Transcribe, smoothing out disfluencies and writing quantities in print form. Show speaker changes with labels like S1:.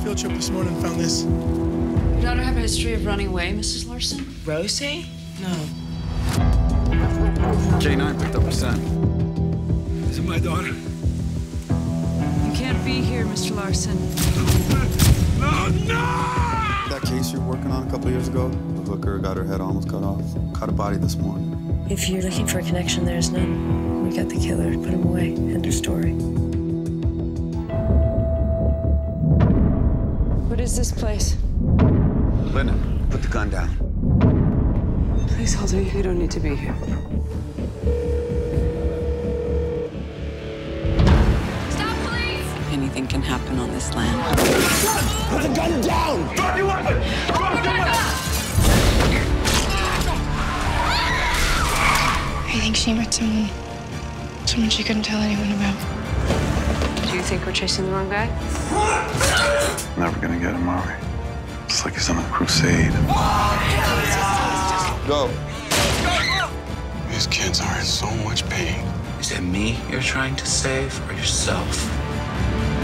S1: field trip this morning and found this.
S2: Your daughter have a history of running away, Mrs. Larsen?
S3: Rosie? No.
S4: K9 picked up her scent.
S1: Is it my daughter?
S2: You can't be here, Mr. Larsen.
S1: No!
S4: That case you were working on a couple years ago, the hooker got her head almost cut off. Caught a body this morning.
S5: If you're looking for a connection, there's none. We got the killer, put him away. End of story.
S2: What is this place?
S4: Linden, put the gun down.
S2: Please, Holder, you don't need to be here. Stop, please!
S3: Anything can happen on this land.
S1: Put the gun down! Drop your weapon! Drop your weapon!
S6: I think she met someone she couldn't tell anyone about.
S2: Do you think we're chasing the wrong guy?
S7: Never gonna get him, are we? It's like he's on a crusade.
S4: Go.
S7: These kids are in so much pain.
S8: Is it me you're trying to save or yourself?